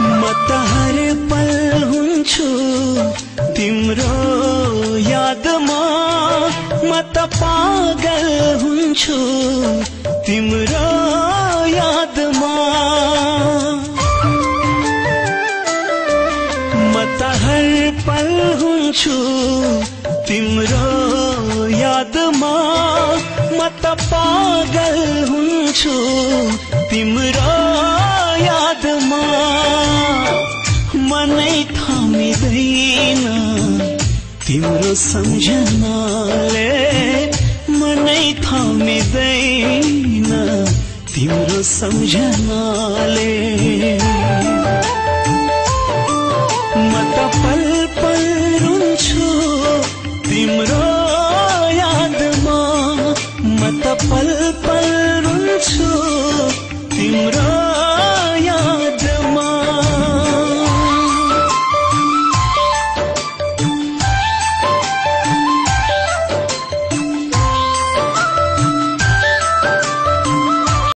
म त हर पल हुन्छु तिम्रो यादमा, म त पागल हुन्छु तिम्रो यादमा। म त हर पल हुन्छु तिम्रो यादमा, म त पागल हुन्छु तिम्रो यादमा। मनै थामिदैन तिम्रो सम्झनाले, मनै थामिदैन तिम्रो सम्झनाले। म त पल पल रुन्छु तिम्रो